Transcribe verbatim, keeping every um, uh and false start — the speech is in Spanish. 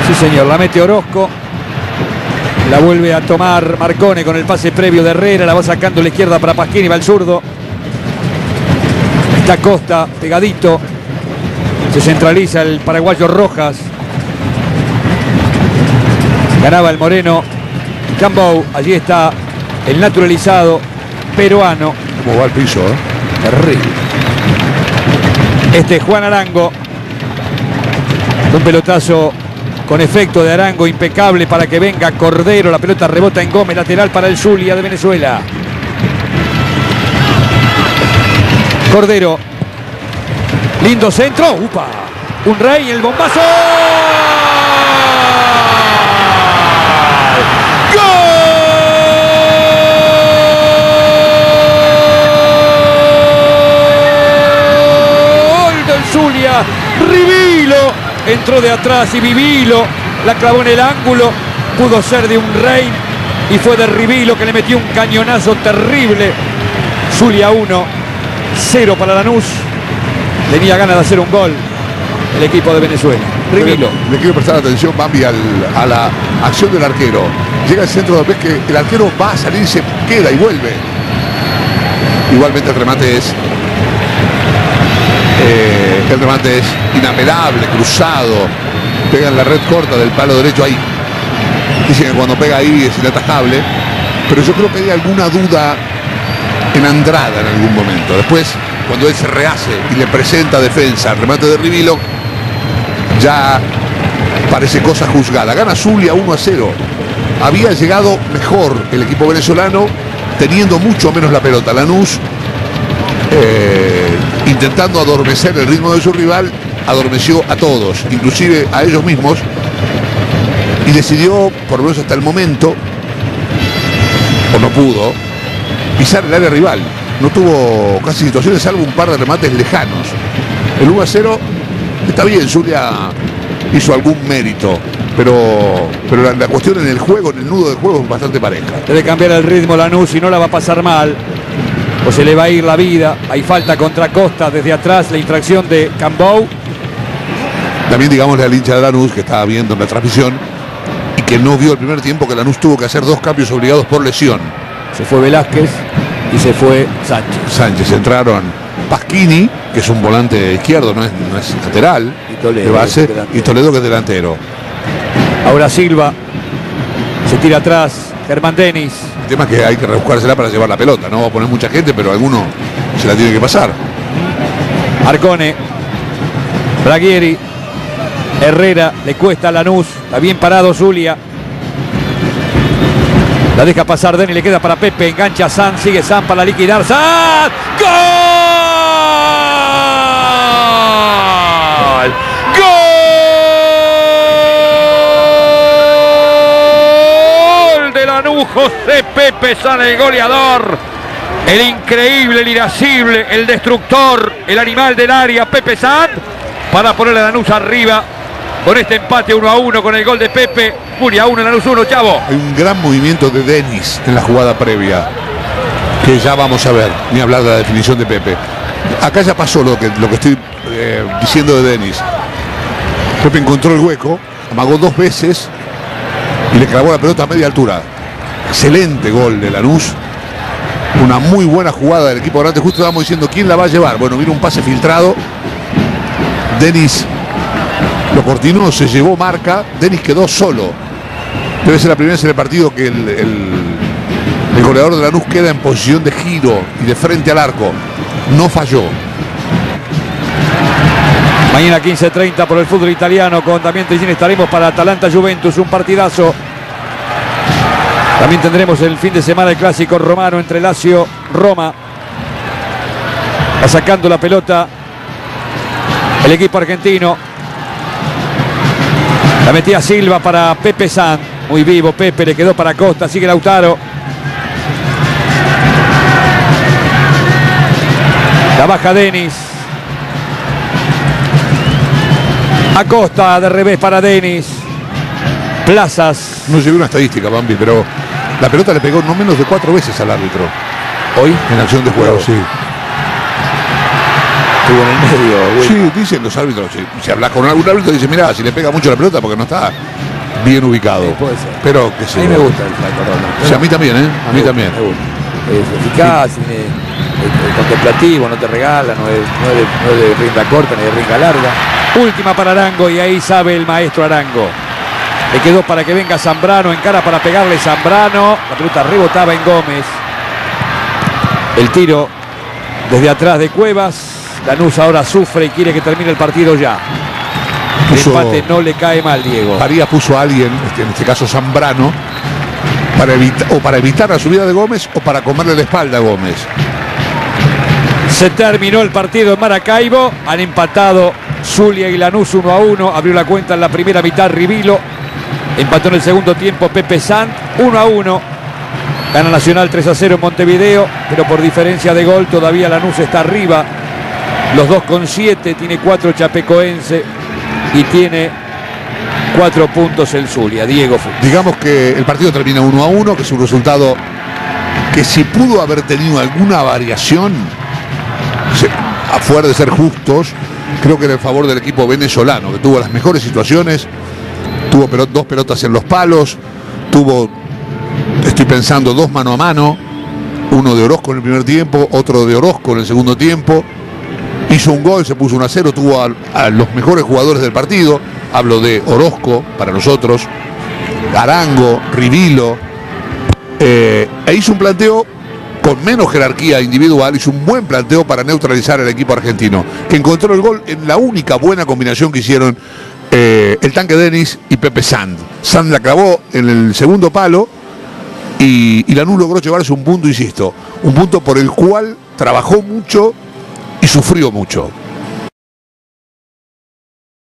Sí, señor, la mete Orozco. La vuelve a tomar Marcone con el pase previo de Herrera. La va sacando a la izquierda para Pasquini, va el zurdo. Está Costa, pegadito. Se centraliza el paraguayo Rojas. Ganaba el moreno Cambou. Allí está el naturalizado peruano. ¿Cómo va el piso, eh? Terrible. Este es Juan Arango. Un pelotazo con efecto de Arango, impecable para que venga Cordero. La pelota rebota en Gómez, lateral para el Zulia de Venezuela. Cordero. Lindo centro. ¡Upa! Un rey, el bombazo. ¡Gol del Zulia! Rivilo entró de atrás y Vivilo la clavó en el ángulo. Pudo ser de un rey y fue de Rivilo que le metió un cañonazo terrible. Zulia uno, cero para Lanús. Tenía ganas de hacer un gol el equipo de Venezuela. Rivilo. Le quiero prestar atención, Bambi, al, a la acción del arquero. Llega al centro, ves que el arquero va a salir, se queda y vuelve. Igualmente el remate es eh, el remate es inapelable, cruzado. Pega en la red corta del palo derecho ahí. Dicen que cuando pega ahí es inatajable. Pero yo creo que hay alguna duda en Andrada en algún momento. Después, cuando él se rehace y le presenta defensa al remate de Rivilo, ya parece cosa juzgada. Gana Zulia uno a cero. Había llegado mejor el equipo venezolano, teniendo mucho menos la pelota. Lanús, eh, intentando adormecer el ritmo de su rival, adormeció a todos, inclusive a ellos mismos, y decidió, por lo menos hasta el momento, o no pudo, pisar el área rival. No tuvo casi situaciones, salvo un par de remates lejanos. El uno a cero está bien, Zulia hizo algún mérito, pero, pero la, la cuestión en el juego, en el nudo de juego, es bastante pareja. Debe cambiar el ritmo Lanús y no la va a pasar mal, o se le va a ir la vida. Hay falta contra Costa desde atrás, la infracción de Cambou. También digámosle al hincha de Lanús que estaba viendo en la transmisión y que no vio el primer tiempo que Lanús tuvo que hacer dos cambios obligados por lesión. Se fue Velázquez y se fue Sánchez. Sánchez, entraron Pasquini, que es un volante izquierdo, no es, no es lateral, y Toledo, de base, que y Toledo, que es delantero. Ahora Silva se tira atrás, Germán Denis. El tema es que hay que rebuscársela para llevar la pelota, no va a poner mucha gente, pero alguno se la tiene que pasar. Marcone, Braguieri, Herrera, le cuesta a Lanús, está bien parado Zulia. La deja pasar Denis, le queda para Pepe, engancha a San, sigue San para liquidar. ¡San! ¡Gol! ¡Gol de Lanús! José Pepe San, el goleador. El increíble, el irascible, el destructor, el animal del área, Pepe San, para ponerle a Lanús arriba con este empate uno a uno con el gol de Pepe. Zulia uno, Lanús uno, Chavo. Hay un gran movimiento de Denis en la jugada previa, que ya vamos a ver, ni hablar de la definición de Pepe. Acá ya pasó lo que, lo que estoy eh, diciendo de Denis. Pepe encontró el hueco, amagó dos veces y le clavó la pelota a media altura. Excelente gol de Lanús. Una muy buena jugada del equipo grande. Justo estábamos diciendo quién la va a llevar. Bueno, vino un pase filtrado. Denis lo cortinó, se llevó marca. Denis quedó solo. Debe ser la primera vez en el partido que el, el, el goleador de Lanús queda en posición de giro y de frente al arco. No falló. Mañana quince treinta por el fútbol italiano con Damián Tricini estaremos para Atalanta Juventus, un partidazo. También tendremos el fin de semana el clásico romano entre Lazio Roma. Va sacando la pelota el equipo argentino. La metía Silva para Pepe San. Muy vivo Pepe, le quedó para Costa, sigue Lautaro. La baja Denis. Acosta de revés para Denis. Plazas. No llevé una estadística, Bambi, pero la pelota le pegó no menos de cuatro veces al árbitro. Hoy en acción de juego, sí. estuvo en el medio. Sí, dicen los árbitros. Si, si hablas con algún árbitro, dice, mirá, si le pega mucho la pelota porque no está bien ubicado. Sí, puede ser. Pero que sí. A mí me gusta el Flaco Roldán. Sí, a mí también, ¿eh? A mí me también. Gusta, me gusta. Es eficaz, sí. es, es contemplativo, no te regala, no es, no, es de, no es de rinda corta ni de rinda larga. Última para Arango y ahí sabe el maestro Arango. Le quedó para que venga Zambrano, encara para pegarle Zambrano. La pelota rebotaba en Gómez. El tiro desde atrás de Cuevas. Lanús ahora sufre y quiere que termine el partido ya. El Puso, empate no le cae mal, Diego. Farías puso a alguien, en este caso Zambrano, para evitar, o para evitar la subida de Gómez o para comerle la espalda a Gómez. Se terminó el partido en Maracaibo. Han empatado Zulia y Lanús uno a uno. Abrió la cuenta en la primera mitad Rivilo. Empató en el segundo tiempo Pepe Sant. uno a uno. Gana Nacional tres a cero en Montevideo. Pero por diferencia de gol todavía Lanús está arriba. Los dos con siete. Tiene cuatro Chapecoense. Y tiene cuatro puntos el Zulia. Diego Fuchs. Digamos que el partido termina uno a uno, que es un resultado que si pudo haber tenido alguna variación, a fuera de ser justos, creo que era en favor del equipo venezolano, que tuvo las mejores situaciones, tuvo pelot- dos pelotas en los palos, tuvo, estoy pensando, dos mano a mano, uno de Orozco en el primer tiempo, otro de Orozco en el segundo tiempo, hizo un gol, se puso uno a cero, tuvo a, a los mejores jugadores del partido, hablo de Orozco para nosotros, Arango, Rivilo, eh, e hizo un planteo con menos jerarquía individual, hizo un buen planteo para neutralizar al equipo argentino, que encontró el gol en la única buena combinación que hicieron eh, el Tanque Denis y Pepe Sant. Sant la clavó en el segundo palo y, y Lanús logró llevarse un punto, insisto, un punto por el cual trabajó mucho y sufrió mucho.